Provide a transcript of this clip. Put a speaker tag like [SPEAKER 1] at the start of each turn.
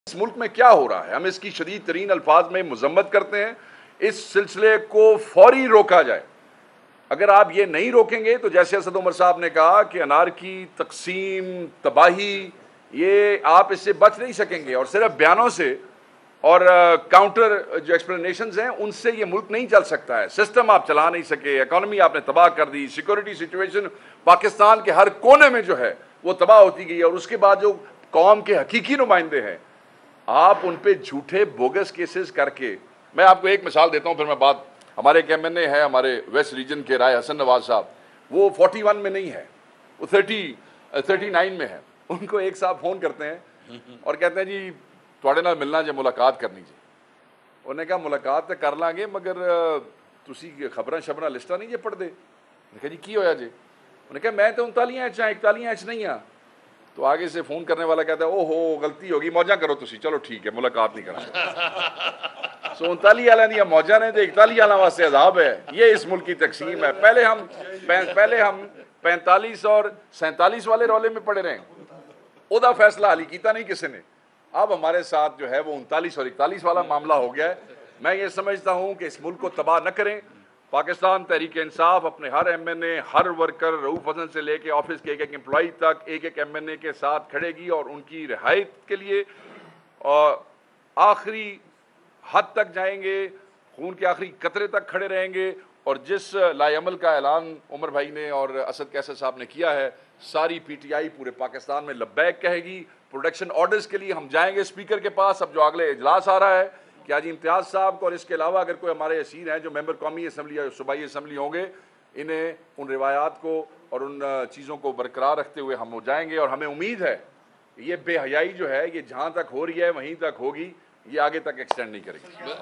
[SPEAKER 1] इस मुल्क में क्या हो रहा है, हम इसकी शदीद तरीन अल्फाज में मजम्मत करते हैं। इस सिलसिले को फौरी रोका जाए। अगर आप ये नहीं रोकेंगे तो जैसे असद उमर साहब ने कहा कि अनारकी, तकसीम, तबाही, ये आप इससे बच नहीं सकेंगे। और सिर्फ बयानों से और काउंटर जो एक्सप्लेनेशंस हैं उनसे ये मुल्क नहीं चल सकता है। सिस्टम आप चला नहीं सके, इकॉनमी आपने तबाह कर दी, सिक्योरिटी सिचुएशन पाकिस्तान के हर कोने में जो है वो तबाह होती गई। और उसके बाद जो कौम के हकीकी नुमाइंदे हैं, आप उन पे झूठे बोगस केसेस करके, मैं आपको एक मिसाल देता हूँ फिर मैं बात, हमारे एक MNA है हमारे वेस्ट रीजन के राय हसन नवाज साहब, वो 41 में नहीं है, वो 39 में है। उनको एक साहब फ़ोन करते हैं और कहते हैं जी थोड़े नाल मिलना जे, मुलाकात करनी जी। उन्होंने कहा मुलाकात तो कर लांगे मगर तुसी खबरां शबरां लिस्टां नहीं जे पढ़ते। उन्होंने कहा जी की होया जे? उन्होंने कहा मैं तो 39 41 नहीं हाँ। तो आगे से फ़ोन करने वाला कहता है ओहो गलती होगी, मौजा करो तुसी, चलो ठीक है मुलाकात नहीं करना। सो 39 वाला नहीं मौजा ने, तो 41 वाला वास्ते अजाब है। ये इस मुल्क की तकसीम है। पहले हम 45 और 47 वाले रौले में पड़े रहे, ओदा फैसला हाली कीता नहीं किसी ने। अब हमारे साथ जो है वो 39 और 41 वाला मामला हो गया है। मैं ये समझता हूँ कि इस मुल्क को तबाह न करें। पाकिस्तान तहरीक इंसाफ अपने हर MNA, हर वर्कर, रऊफ हसन से लेके ऑफिस के एक एम्प्लॉई तक एक MNA के साथ खड़ेगी और उनकी रिहाई के लिए और आखिरी हद तक जाएंगे, खून के आखिरी कतरे तक खड़े रहेंगे। और जिस लाएअमल का ऐलान उमर भाई ने और असद कैसर साहब ने किया है, सारी PTI पूरे पाकिस्तान में लब्बैक कहेगी। प्रोडक्शन ऑर्डर्स के लिए हम जाएंगे स्पीकर के पास। अब जो अगले इजलास आ रहा है कि आज इम्तियाज़ साहब को और इसके अलावा अगर कोई हमारे असीर हैं जो मेंबर कौमी असम्बली या सूबाई असम्बली होंगे, इन्हें उन रिवायात को और उन चीज़ों को बरकरार रखते हुए हम हो जाएंगे। और हमें उम्मीद है ये बेहयाई जो है ये जहाँ तक हो रही है वहीं तक होगी, ये आगे तक एक्सटेंड नहीं करेगी।